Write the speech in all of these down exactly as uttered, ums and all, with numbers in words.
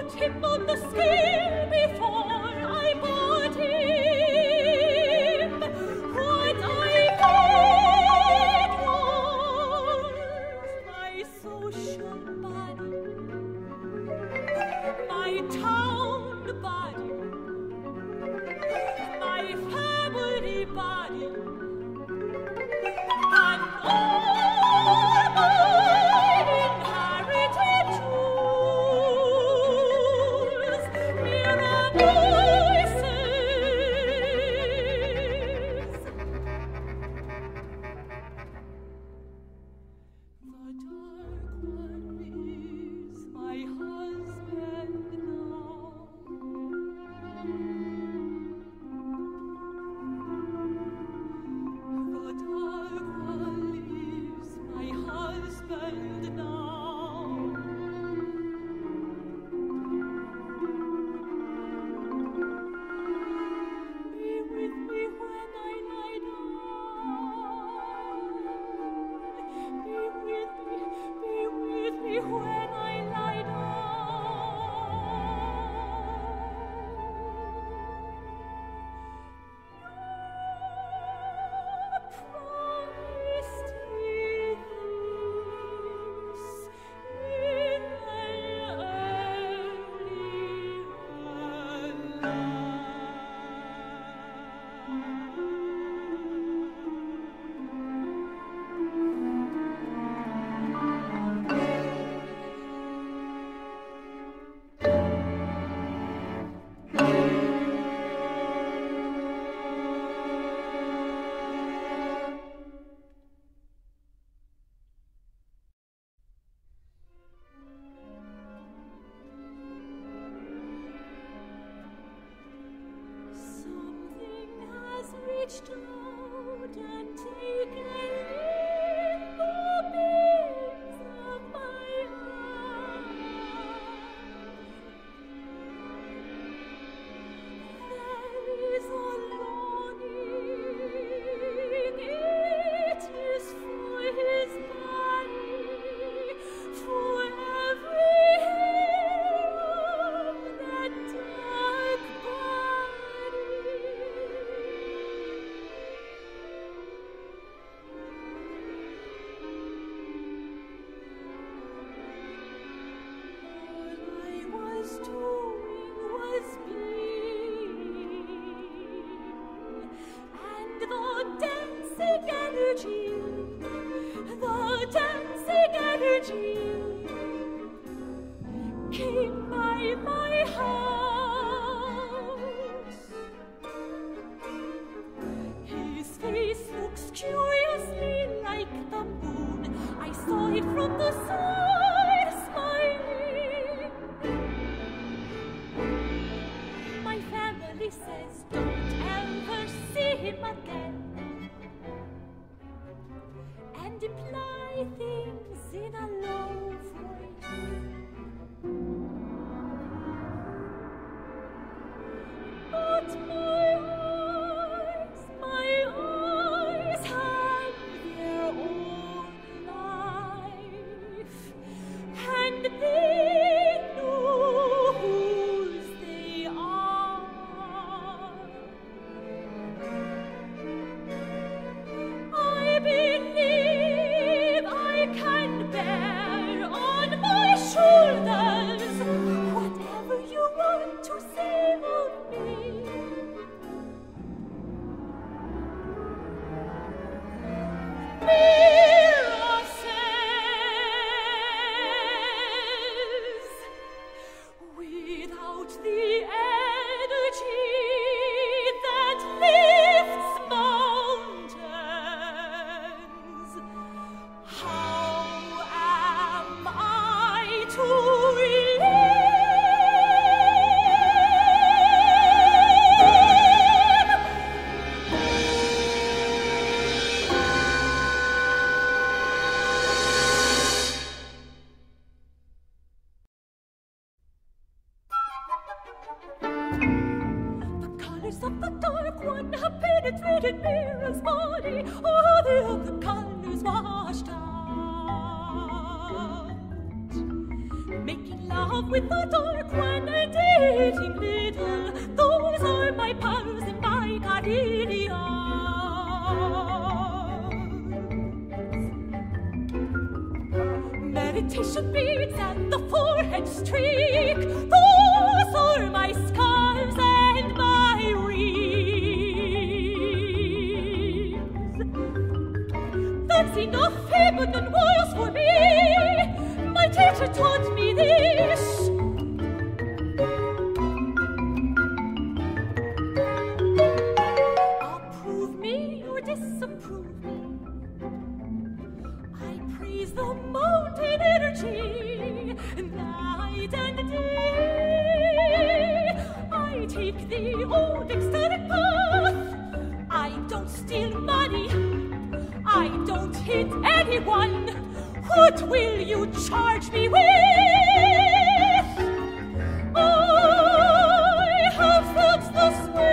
put him on the scale before I bought him. What I paid was my social body, my town body, my family body, and all my inherited jewels. Mirabai says, the dark one is my husband now. The dark one is my husband now. Be with me when I lie down. Be with me, be with me when I lie down. Promised me this in an Something has reached out and taken in the beams of my heart. There is a longing, it is for his body, for every hair of that dark body. All I was doing was being, and the dancing energy, the dancing energy came by my house. His face looks curiously like the moon. I saw it from the side, smiling. My family says, don't ever see him again, and imply things in a low voice. But my eyes, my eyes have their own life, and they know whose they are. I believe I can bear on my shoulders whatever you want to say of me. Mira says, without the energy that lifts mountains, how am I to live? The colors of the dark one have penetrated Mira's body. All the other colors washed out, making love love with the dark one and dating little. Those are my pals and my carriers. Meditation beads and the forehead streak. Those are my scars and my wreaths. That's enough heaven and walls for me. My teacher taught me this. Approve me or disapprove me. I praise the mountain energy, night and day. I take the old ecstatic path. I don't steal money. I don't hit anyone. What will you charge me with? I have felt the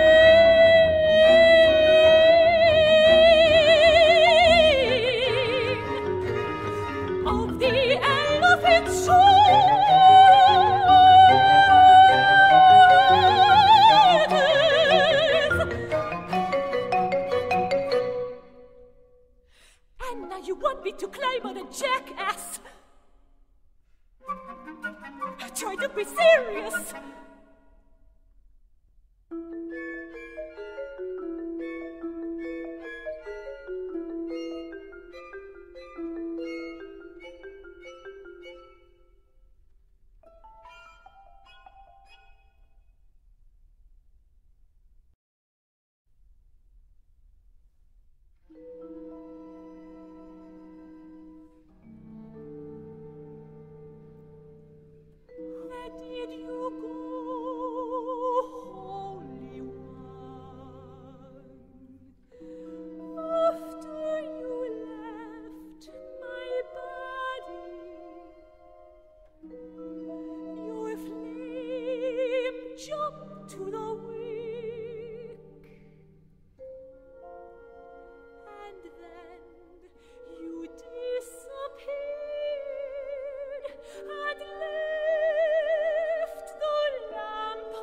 swing of the elephant shoulders. And now you want me to climb on a jackass? Try to be serious. Where did you go, Holy One? After you left my body, your flame jumped to the wick, and then you disappeared and left the lamp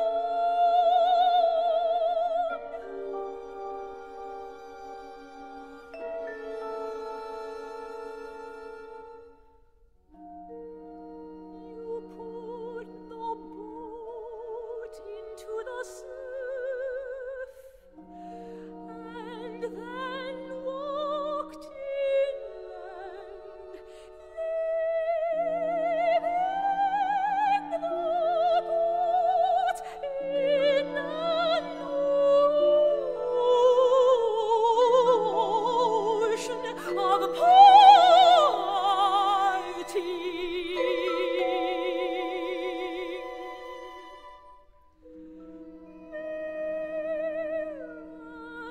alone. You put the boat into the surf, and then walked inland, leaving the boat in an ocean of Mira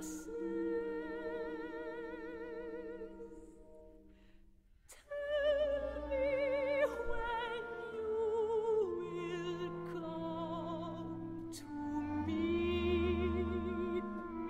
says, tell me when you will come to meet me.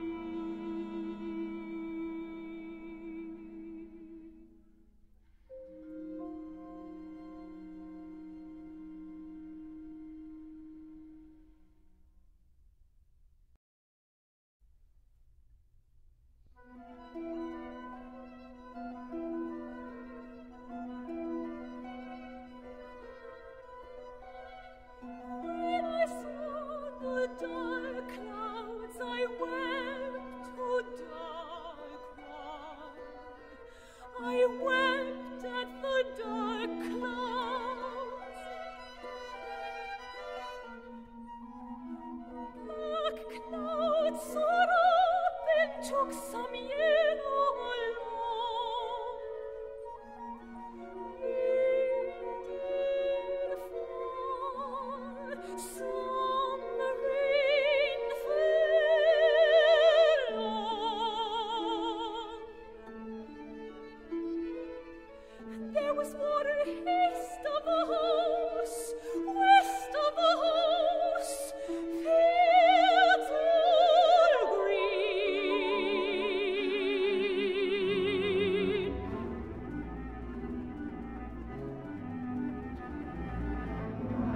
When I saw the dark clouds, I wept to dark one. I wept at the dark clouds. Dark clouds soared up and took some yellow along. Indeed, far some rain fell on. There was water east of the house, west of the house, fields all green.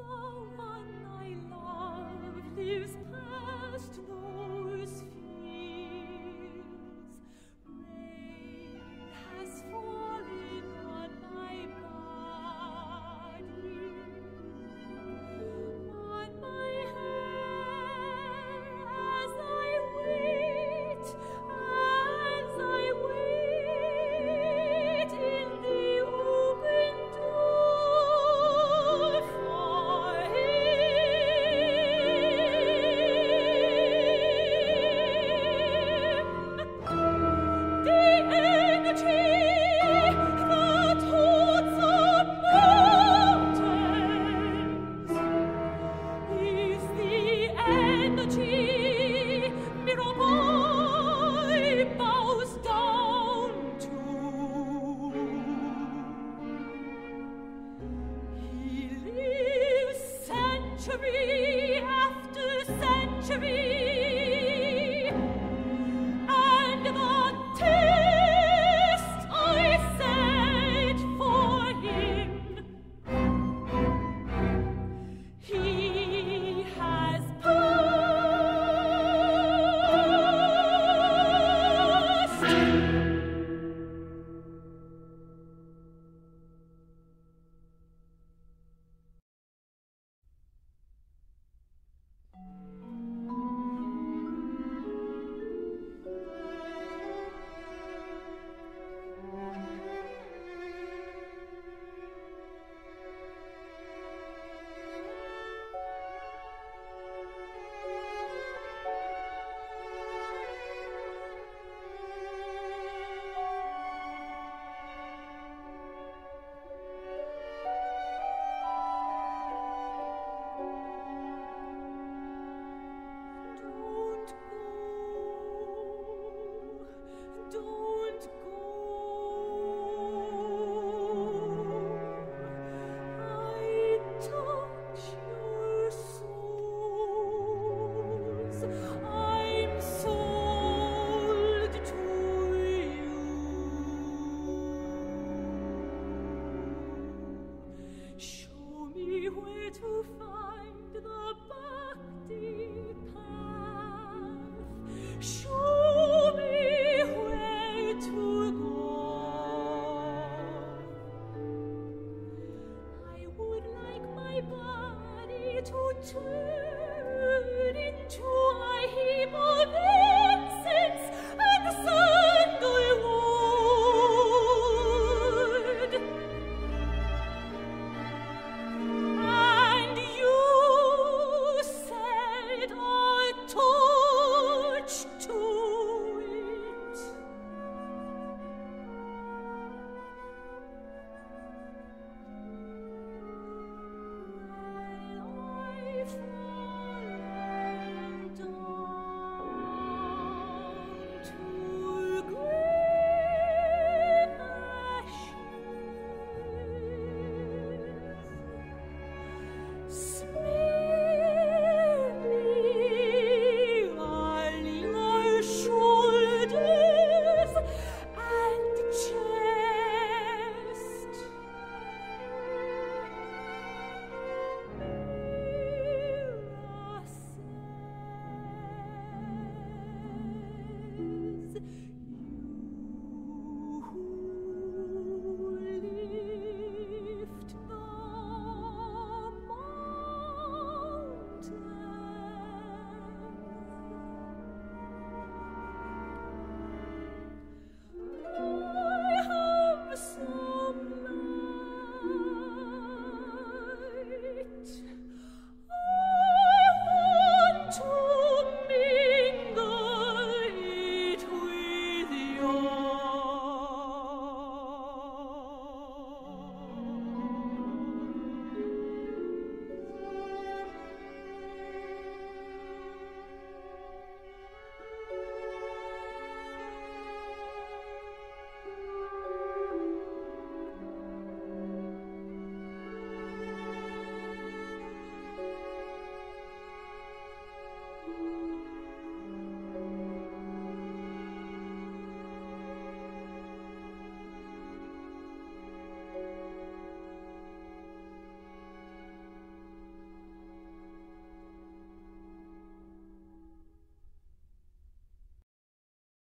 Turn into a heap of